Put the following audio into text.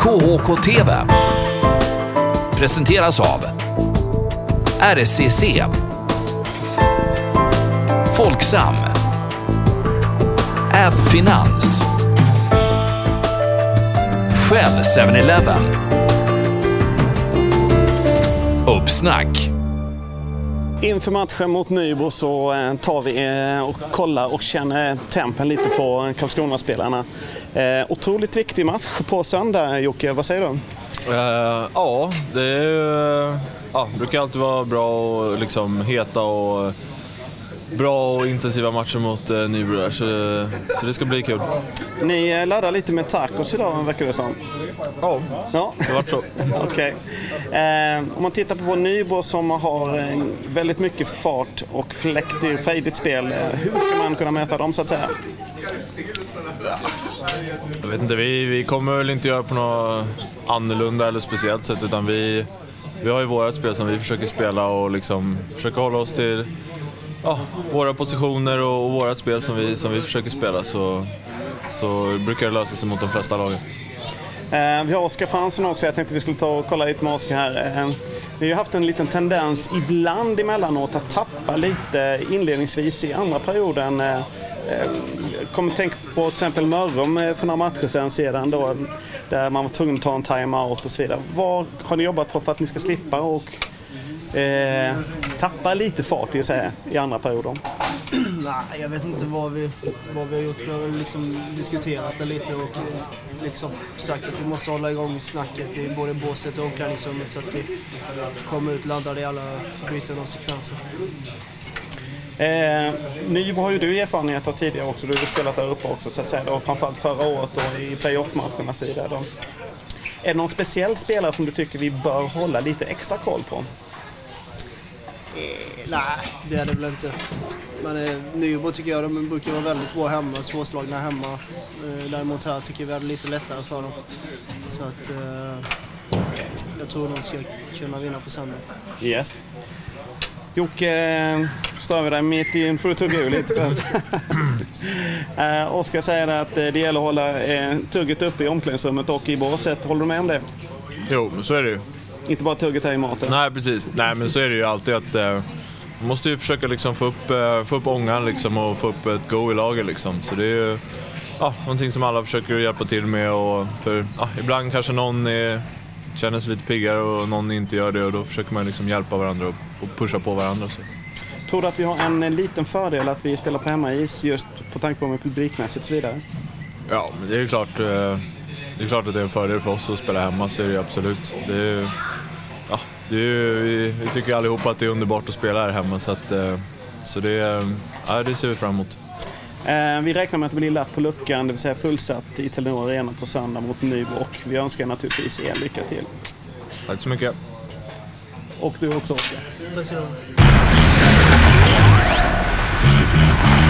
KHK-TV presenteras av RCC, Folksam, Adfinans, Shell 7-Eleven, Uppsnack. Inför matchen mot Nybro så tar vi och kollar och känner tempen lite på Karlskrona-spelarna. Otroligt viktig match på söndag, Jocke. Vad säger du? Ja, det brukar alltid vara bra och liksom heta och bra och intensiva matcher mot Nybro där, så det ska bli kul. Ni laddar lite med tacos idag, verkar det som. Ja, det har varit så. Okej. Om man tittar på Nybro som har väldigt mycket fart och frejdigt spel, hur ska man kunna möta dem så att säga? Jag vet inte, vi kommer väl inte göra på något annorlunda eller speciellt sätt, utan vi har ju våra spel som vi försöker spela och liksom försöka hålla oss till våra positioner och våra spel som vi försöker spela, så brukar det lösa sig mot de flesta lagen. Vi har Oskar Fransson också. Jag tänkte vi skulle ta och kolla lite med Oskar här. Vi har haft en liten tendens ibland emellanåt att tappa lite inledningsvis i andra perioden. Kommer tänka på till exempel Mörrum för några matcher sedan då, där man var tvungen att ta en timeout och så vidare. Vad har ni jobbat på för att ni ska slippa och tappa lite fart i andra perioder? Nej, jag vet inte vad vi har gjort. Vi har liksom diskuterat det lite och liksom sagt att vi måste hålla igång snacket i både båset och omklädningsrummet så att vi kommer ut laddade i alla byten och sekvenser. Nybro har ju du erfarenhet av tidigare också. Du har spelat där uppe också så att säga. Och framförallt förra året då, i playoff-matcherna sidor då. Är det någon speciell spelare som du tycker vi bör hålla lite extra koll på? Nej, det är det väl inte. Men Nybro tycker jag de brukar vara väldigt bra hemma, svårslagna hemma. Däremot här tycker vi är det lite lättare för dem. Så att jag tror de ska kunna vinna på söndag. Yes. Jocke, står vi där mitt i en tugga lite. Oskar säger att det gäller att hålla tugget uppe i omklädningsrummet och i båset. Håller du med om det? Jo, men så är det ju. Inte bara tugget här i maten. Nej, precis. Nej, men så är det ju alltid att man måste ju försöka liksom få upp ångan liksom och få upp ett go i laget liksom. Så det är ju någonting som alla försöker hjälpa till med, och för ibland kanske någon känner sig lite piggare och någon inte gör det, och då försöker man liksom hjälpa varandra och pusha på varandra. Så. Tror du att vi har en liten fördel att vi spelar på hemmais just på tanke på med publikmässigt och så vidare? Ja, men det är klart att det är en fördel för oss att spela hemma, så är det absolut. Vi tycker allihopa att det är underbart att spela här hemma, så det ser vi fram emot. Vi räknar med att det blir lapp på luckan, det vill säga fullsatt i Telenor Arena på söndag mot Nybro, och vi önskar naturligtvis er lycka till. Tack så mycket. Och du också, Oskar. Tack så mycket.